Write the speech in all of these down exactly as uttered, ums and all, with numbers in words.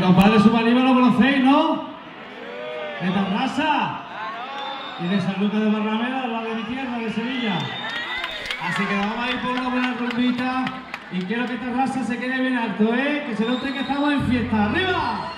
compadre Subaliva lo conocéis, ¿no? De Tarrasa y de San Lucas de Barrameda, al lado de mi tierra, de Sevilla. Así que vamos a ir por una buena rumbita y quiero que Tarrasa se quede bien alto, ¿eh? Que se note que estamos en fiesta. ¡Arriba!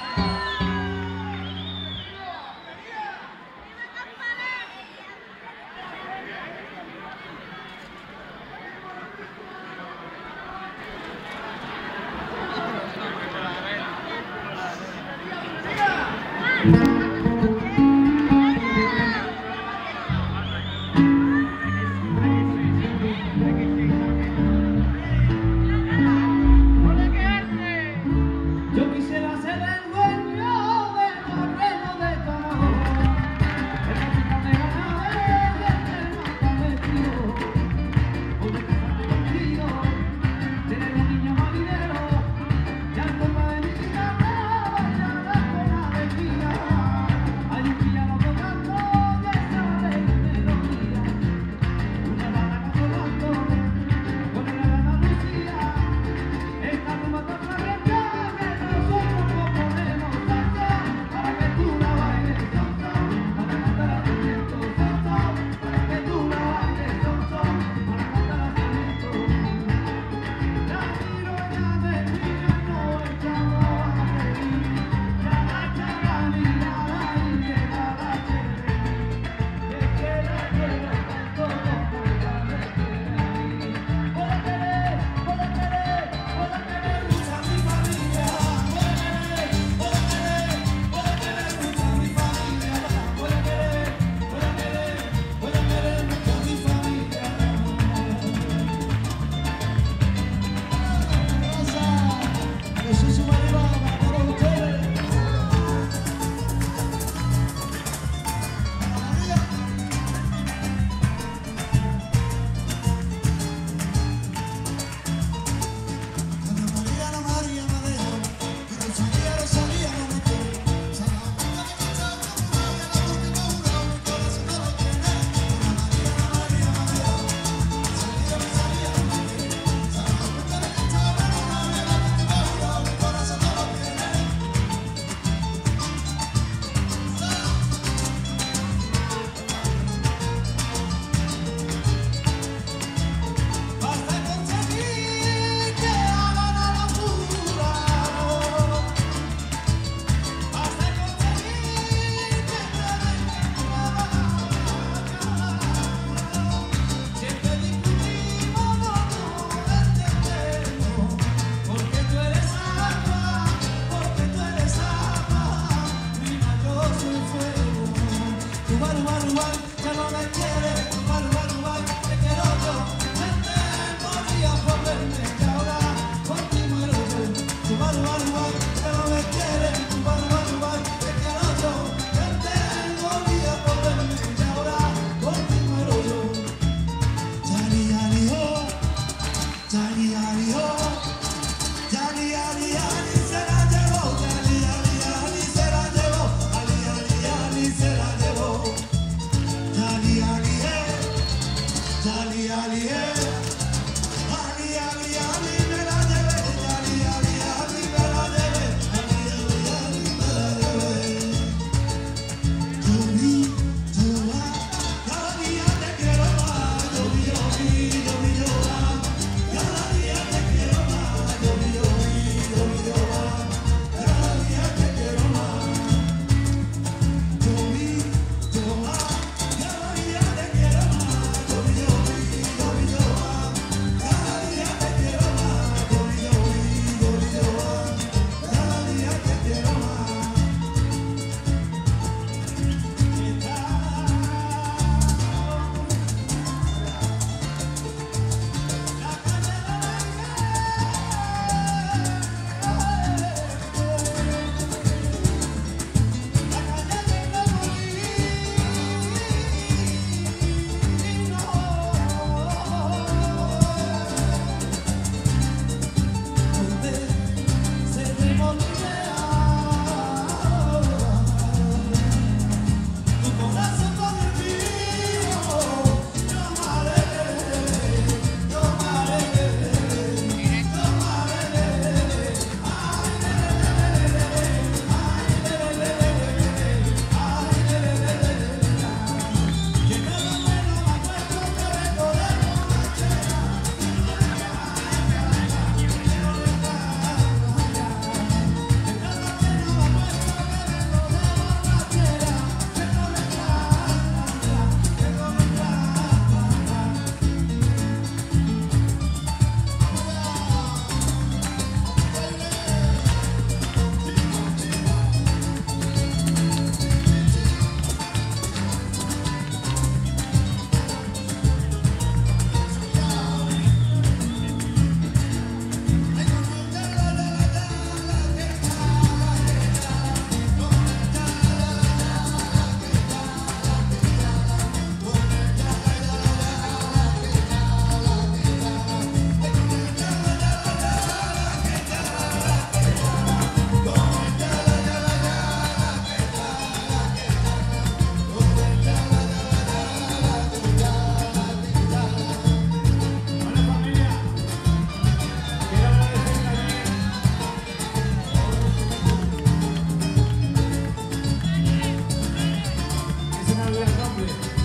grande.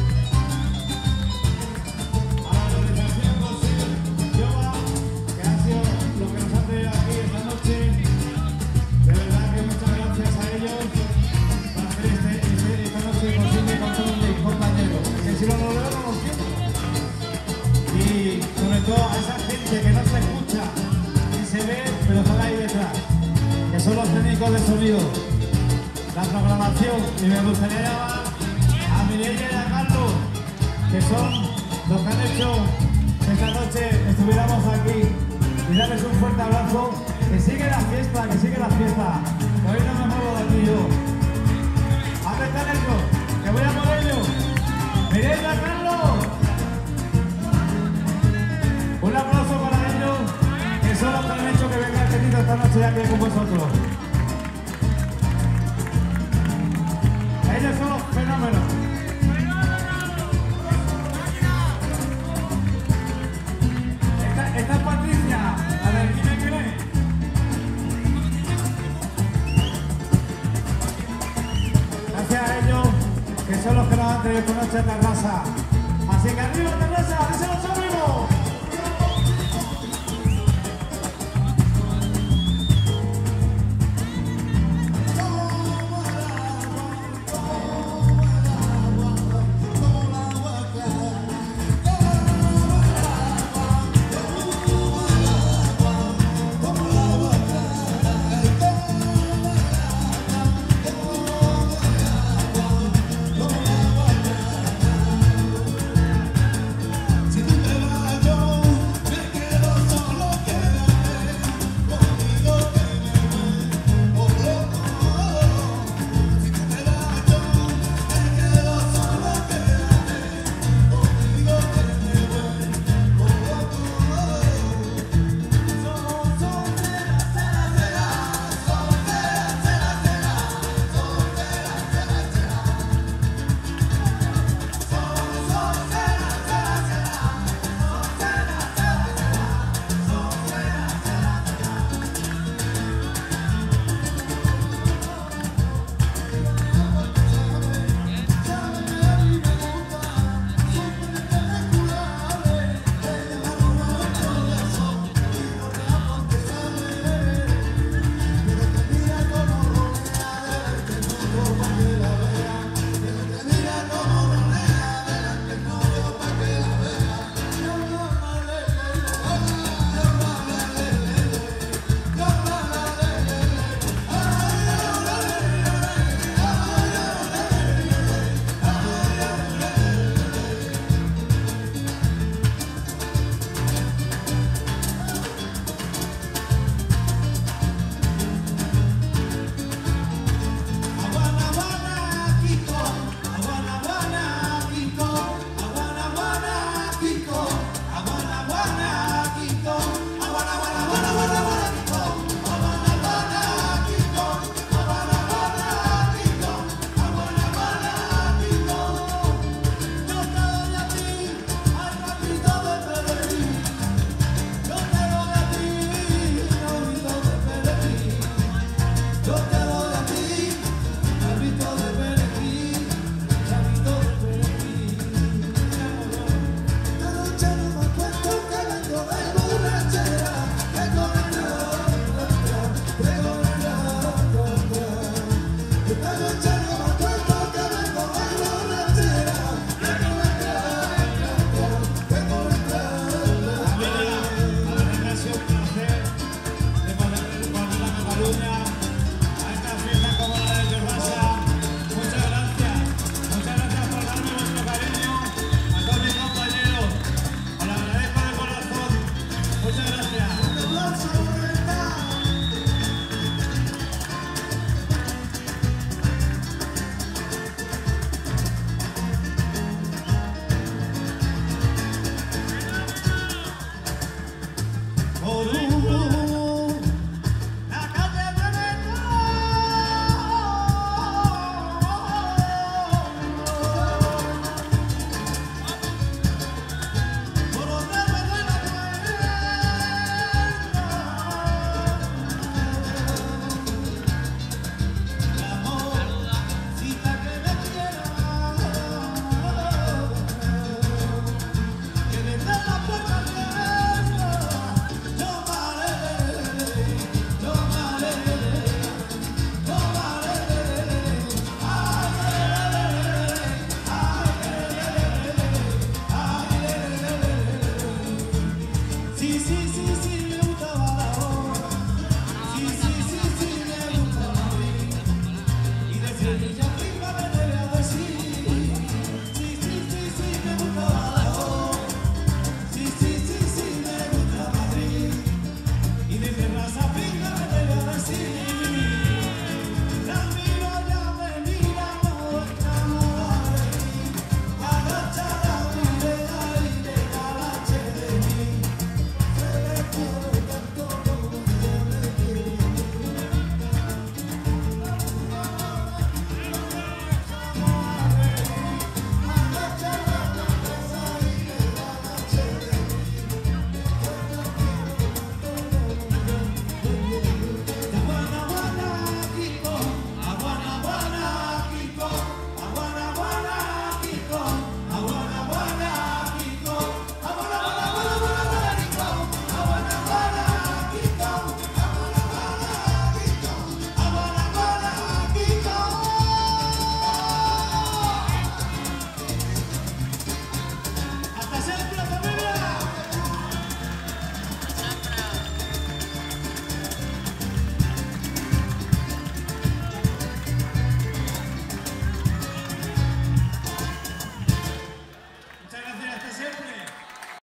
A la organización José Lloba, que ha sido lo que nos ha traído aquí esta noche. De verdad que muchas gracias a ellos para hacer este, este, esta noche posible con todos mis compañeros. Que si lo logró, no lo siento. Y sobre todo a esa gente que no se escucha ni se ve, pero están ahí detrás, que son los técnicos de sonido, la programación. Y me gustaría llamar a Mireia y a Carlos, que son los que han hecho que esta noche estuviéramos aquí, y darles un fuerte abrazo. Que sigue la fiesta, que sigue la fiesta. Hoy no me muevo de aquí yo. ¿Dónde están ellos? Que voy a por ellos. Mireia y a Carlos. Un aplauso para ellos, que son los que han hecho que venga el Tecito esta noche aquí con vosotros. Ellos son los fenómenos. Esta, esta es Patricia, la del Quién Quién es. Gracias a ellos, que son los que nos han traído esta noche a Terrassa. Así que arriba Terrassa, díselo, somos.